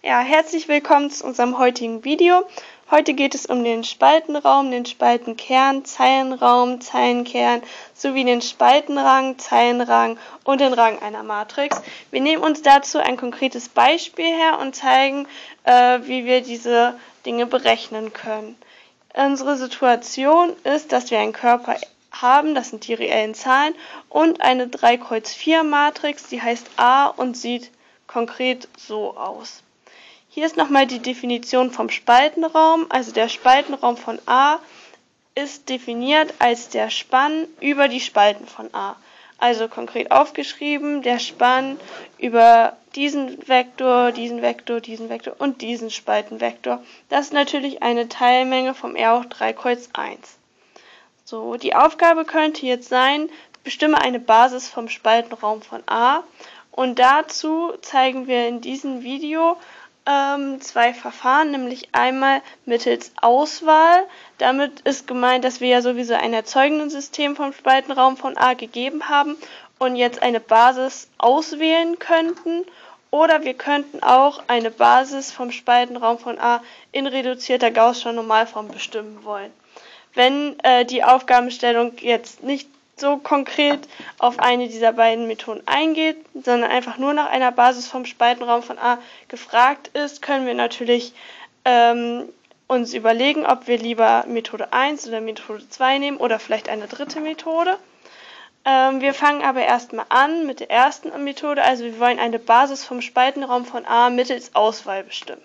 Ja, herzlich willkommen zu unserem heutigen Video. Heute geht es um den Spaltenraum, den Spaltenkern, Zeilenraum, Zeilenkern sowie den Spaltenrang, Zeilenrang und den Rang einer Matrix. Wir nehmen uns dazu ein konkretes Beispiel her und zeigen, wie wir diese Dinge berechnen können. Unsere Situation ist, dass wir einen Körper haben, das sind die reellen Zahlen, und eine 3x4-Matrix, die heißt A und sieht konkret so aus. Hier ist nochmal die Definition vom Spaltenraum. Also der Spaltenraum von A ist definiert als der Spann über die Spalten von A. Also konkret aufgeschrieben, der Spann über diesen Vektor, diesen Vektor, diesen Vektor und diesen Spaltenvektor. Das ist natürlich eine Teilmenge vom R hoch 3 Kreuz 1. So, die Aufgabe könnte jetzt sein, bestimme eine Basis vom Spaltenraum von A. Und dazu zeigen wir in diesem Video zwei Verfahren, nämlich einmal mittels Auswahl. Damit ist gemeint, dass wir ja sowieso ein Erzeugendensystem vom Spaltenraum von A gegeben haben und jetzt eine Basis auswählen könnten. Oder wir könnten auch eine Basis vom Spaltenraum von A in reduzierter Gaußscher Normalform bestimmen wollen. Wenn die Aufgabenstellung jetzt nicht so konkret auf eine dieser beiden Methoden eingeht, sondern einfach nur nach einer Basis vom Spaltenraum von A gefragt ist, können wir natürlich uns überlegen, ob wir lieber Methode 1 oder Methode 2 nehmen oder vielleicht eine dritte Methode. Wir fangen aber erstmal an mit der ersten Methode, also wir wollen eine Basis vom Spaltenraum von A mittels Auswahl bestimmen.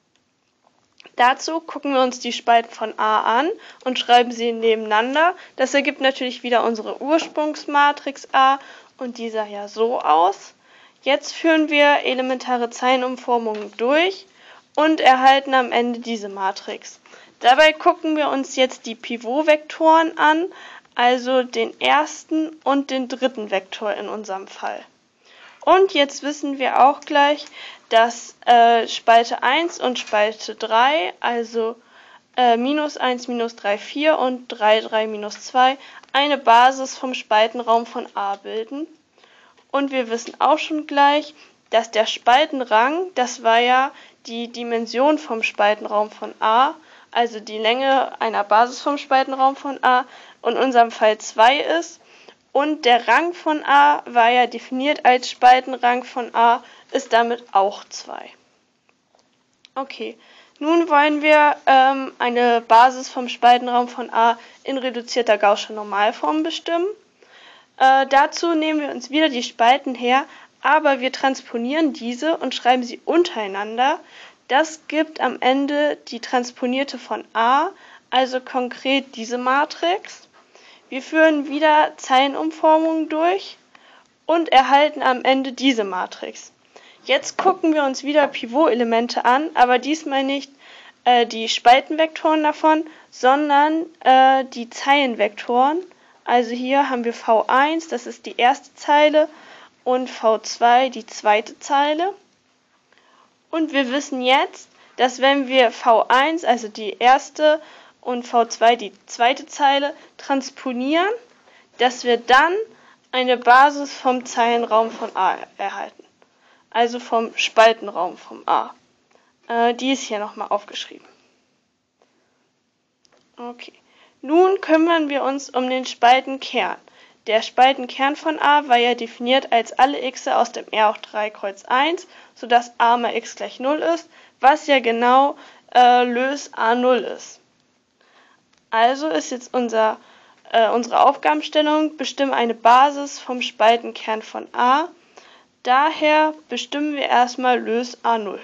Dazu gucken wir uns die Spalten von A an und schreiben sie nebeneinander. Das ergibt natürlich wieder unsere Ursprungsmatrix A und die sah ja so aus. Jetzt führen wir elementare Zeilenumformungen durch und erhalten am Ende diese Matrix. Dabei gucken wir uns jetzt die Pivotvektoren an, also den ersten und den dritten Vektor in unserem Fall. Und jetzt wissen wir auch gleich, dass Spalte 1 und Spalte 3, also -1, -3, 4 und 3, 3, -2, eine Basis vom Spaltenraum von A bilden. Und wir wissen auch schon gleich, dass der Spaltenrang, das war ja die Dimension vom Spaltenraum von A, also die Länge einer Basis vom Spaltenraum von A, in unserem Fall 2 ist. Und der Rang von A war ja definiert als Spaltenrang von A, ist damit auch 2. Okay, nun wollen wir eine Basis vom Spaltenraum von A in reduzierter Gaußscher Normalform bestimmen. Dazu nehmen wir uns wieder die Spalten her, aber wir transponieren diese und schreiben sie untereinander. Das gibt am Ende die transponierte von A, also konkret diese Matrix. Wir führen wieder Zeilenumformungen durch und erhalten am Ende diese Matrix. Jetzt gucken wir uns wieder Pivotelemente an, aber diesmal nicht die Spaltenvektoren davon, sondern die Zeilenvektoren. Also hier haben wir V1, das ist die erste Zeile, und V2 die zweite Zeile. Und wir wissen jetzt, dass wenn wir V1, also die erste, und V2 die zweite Zeile transponieren, dass wir dann eine Basis vom Zeilenraum von A erhalten. Also vom Spaltenraum von A. Die ist hier nochmal aufgeschrieben. Okay. Nun kümmern wir uns um den Spaltenkern. Der Spaltenkern von A war ja definiert als alle x aus dem R hoch 3 Kreuz 1, sodass A mal x gleich 0 ist, was ja genau lös A0 ist. Also ist jetzt unsere Aufgabenstellung, bestimme eine Basis vom Spaltenkern von A. Daher bestimmen wir erstmal lös A0.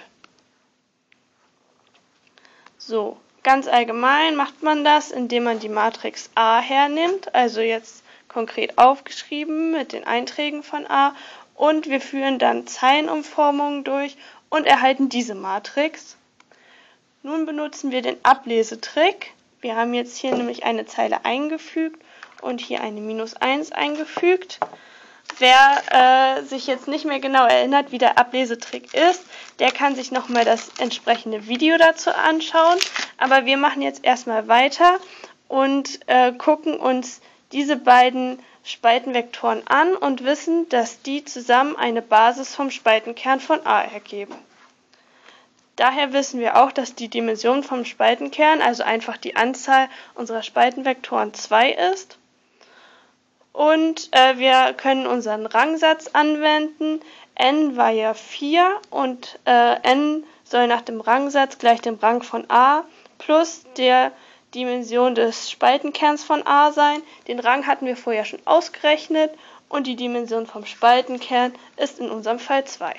So, ganz allgemein macht man das, indem man die Matrix A hernimmt, also jetzt konkret aufgeschrieben mit den Einträgen von A, und wir führen dann Zeilenumformungen durch und erhalten diese Matrix. Nun benutzen wir den Ablesetrick. Wir haben jetzt hier nämlich eine Zeile eingefügt und hier eine -1 eingefügt. Wer sich jetzt nicht mehr genau erinnert, wie der Ablesetrick ist, der kann sich nochmal das entsprechende Video dazu anschauen. Aber wir machen jetzt erstmal weiter und gucken uns diese beiden Spaltenvektoren an und wissen, dass die zusammen eine Basis vom Spaltenkern von A ergeben. Daher wissen wir auch, dass die Dimension vom Spaltenkern, also einfach die Anzahl unserer Spaltenvektoren 2 ist. Und wir können unseren Rangsatz anwenden. N war ja 4 und n soll nach dem Rangsatz gleich dem Rang von a plus der Dimension des Spaltenkerns von a sein. Den Rang hatten wir vorher schon ausgerechnet und die Dimension vom Spaltenkern ist in unserem Fall 2.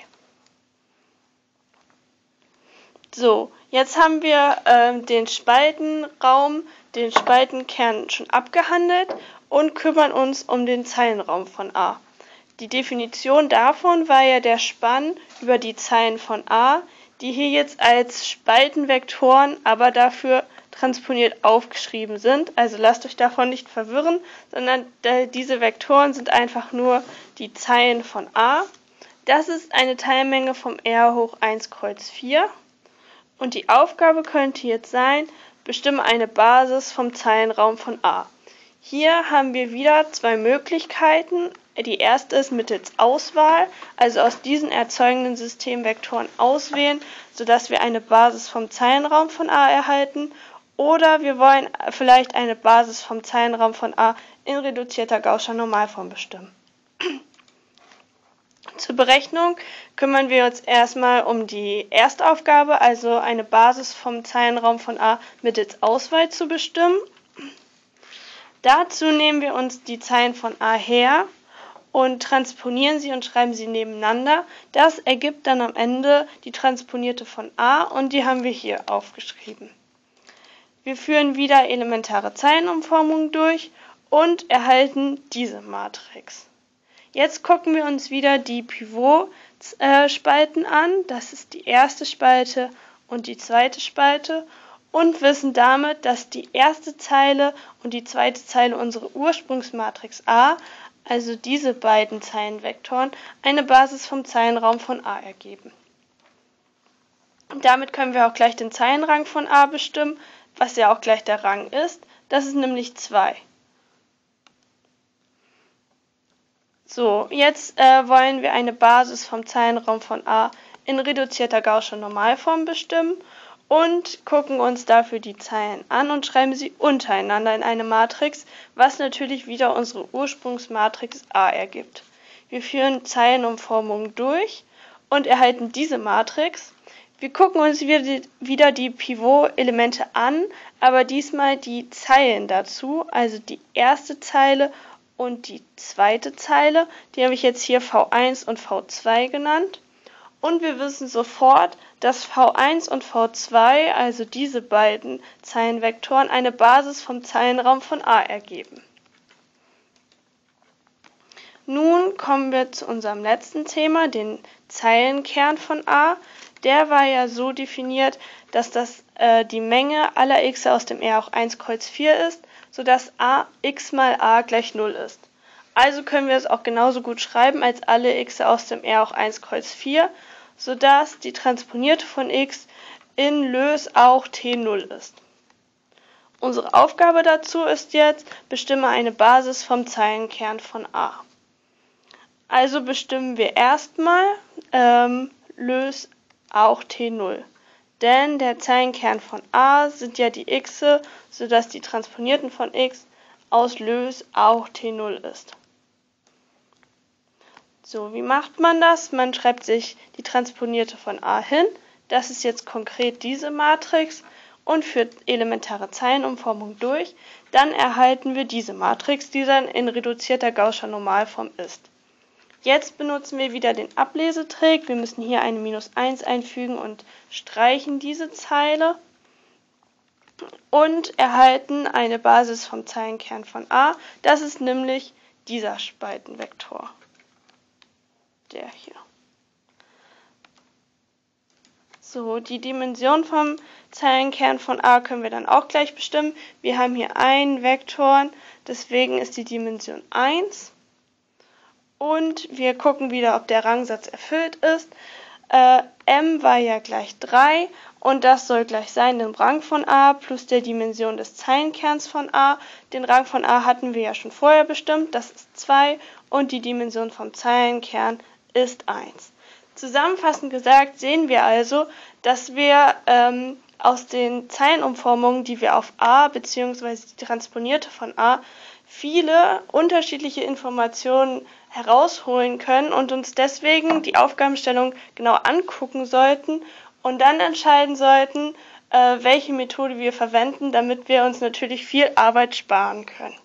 So, jetzt haben wir den Spaltenraum, den Spaltenkern schon abgehandelt und kümmern uns um den Zeilenraum von a. Die Definition davon war ja der Spann über die Zeilen von a, die hier jetzt als Spaltenvektoren, aber dafür transponiert aufgeschrieben sind. Also lasst euch davon nicht verwirren, sondern diese Vektoren sind einfach nur die Zeilen von a. Das ist eine Teilmenge vom r hoch 1 Kreuz 4. Und die Aufgabe könnte jetzt sein, bestimme eine Basis vom Zeilenraum von a. Hier haben wir wieder zwei Möglichkeiten. Die erste ist mittels Auswahl, also aus diesen erzeugenden Systemvektoren auswählen, sodass wir eine Basis vom Zeilenraum von a erhalten. Oder wir wollen vielleicht eine Basis vom Zeilenraum von a in reduzierter Gaußscher Normalform bestimmen. Zur Berechnung kümmern wir uns erstmal um die erste Aufgabe, also eine Basis vom Zeilenraum von a mittels Auswahl zu bestimmen. Dazu nehmen wir uns die Zeilen von a her und transponieren sie und schreiben sie nebeneinander. Das ergibt dann am Ende die transponierte von a und die haben wir hier aufgeschrieben. Wir führen wieder elementare Zeilenumformungen durch und erhalten diese Matrix. Jetzt gucken wir uns wieder die Pivotspalten an. Das ist die erste Spalte und die zweite Spalte. Und wissen damit, dass die erste Zeile und die zweite Zeile unsere Ursprungsmatrix A, also diese beiden Zeilenvektoren, eine Basis vom Zeilenraum von A ergeben. Und damit können wir auch gleich den Zeilenrang von A bestimmen, was ja auch gleich der Rang ist. Das ist nämlich 2. So, jetzt wollen wir eine Basis vom Zeilenraum von A in reduzierter Gaußscher Normalform bestimmen. Und gucken uns dafür die Zeilen an und schreiben sie untereinander in eine Matrix, was natürlich wieder unsere Ursprungsmatrix A ergibt. Wir führen Zeilenumformungen durch und erhalten diese Matrix. Wir gucken uns wieder die Pivot-Elemente an, aber diesmal die Zeilen dazu, also die erste Zeile und die zweite Zeile. Die habe ich jetzt hier V1 und V2 genannt. Und wir wissen sofort, dass V1 und V2, also diese beiden Zeilenvektoren, eine Basis vom Zeilenraum von A ergeben. Nun kommen wir zu unserem letzten Thema, den Zeilenkern von A. Der war ja so definiert, dass das die Menge aller x aus dem R hoch 1 Kreuz 4 ist, sodass x mal a gleich 0 ist. Also können wir es auch genauso gut schreiben als alle x aus dem R hoch 1 Kreuz 4, sodass die transponierte von x in Lös auch T0 ist. Unsere Aufgabe dazu ist jetzt, bestimme eine Basis vom Zeilenkern von A. Also bestimmen wir erstmal Lös auch T0. Denn der Zeilenkern von A sind ja die x, sodass die transponierten von x aus Lös auch T0 ist. So, wie macht man das? Man schreibt sich die transponierte von A hin. Das ist jetzt konkret diese Matrix und führt elementare Zeilenumformung durch. Dann erhalten wir diese Matrix, die dann in reduzierter Gaußscher Normalform ist. Jetzt benutzen wir wieder den Ablesetrick. Wir müssen hier eine -1 einfügen und streichen diese Zeile und erhalten eine Basis vom Zeilenkern von A. Das ist nämlich dieser Spaltenvektor. Der hier. So, die Dimension vom Zeilenkern von A können wir dann auch gleich bestimmen. Wir haben hier einen Vektor, deswegen ist die Dimension 1. Und wir gucken wieder, ob der Rangsatz erfüllt ist. M war ja gleich 3 und das soll gleich sein dem Rang von A plus der Dimension des Zeilenkerns von A. Den Rang von A hatten wir ja schon vorher bestimmt, das ist 2 und die Dimension vom Zeilenkern ist 1. Zusammenfassend gesagt sehen wir also, dass wir aus den Zeilenumformungen, die wir auf A bzw. die Transponierte von A, viele unterschiedliche Informationen herausholen können und uns deswegen die Aufgabenstellung genau angucken sollten und dann entscheiden sollten, welche Methode wir verwenden, damit wir uns natürlich viel Arbeit sparen können.